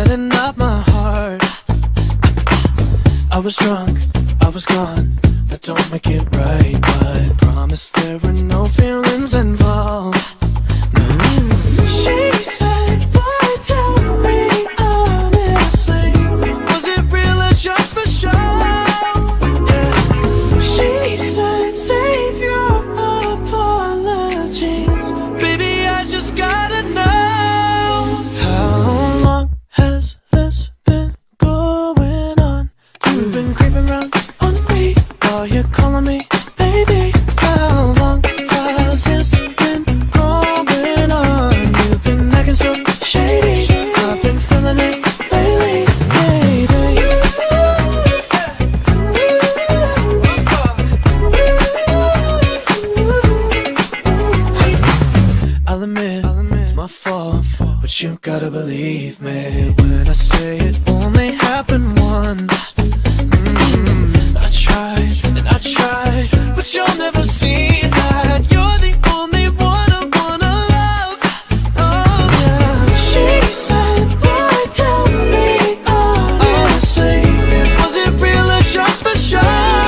setting up my heart. I was drunk, I was gone, that don't make it right, but promise there were no feelings involved. She said, boy, tell me honestly, was it real or just for show? Yeah. She said, save your apologies, baby, I just gotta know. How long has this been going on? You've been creeping around on me while you're calling me baby. How long has this been going on? You've been acting so shady, I've been feeling it lately, baby. I'll admit, it's my fault, but you gotta believe me when I say it only happened once. I tried, and I tried, but you'll never see that. You're the only one I wanna love. Oh yeah. She said, boy, tell me honestly, was it real or just for show?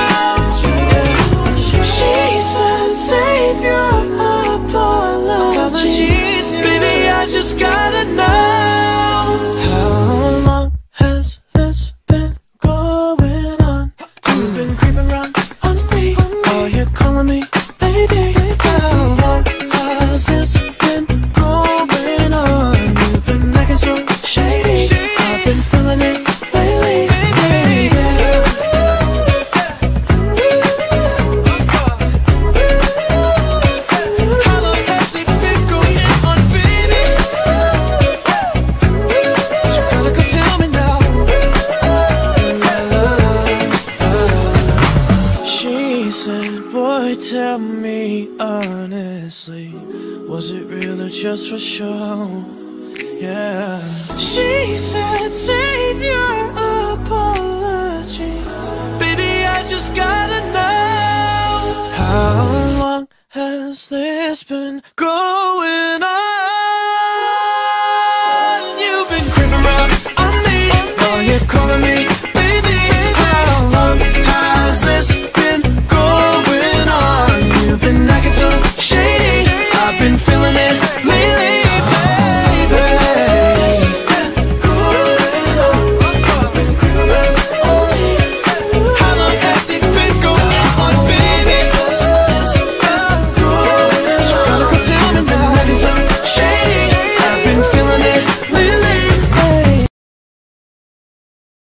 She said, save your apologies, baby, I just gotta know. How long has this been going on? You've been creeping around on me while you're calling me baby. How long has this been going on? You've been acting so shady, I've been feeling it lately, baby. How long has it been going on, baby? You gotta go tell me now. She said, boy, tell me honestly, was it real or just for show? Yeah. She said, save your apologies, baby, I just gotta know. How long has this been going on? You've been creeping around on me while you're calling me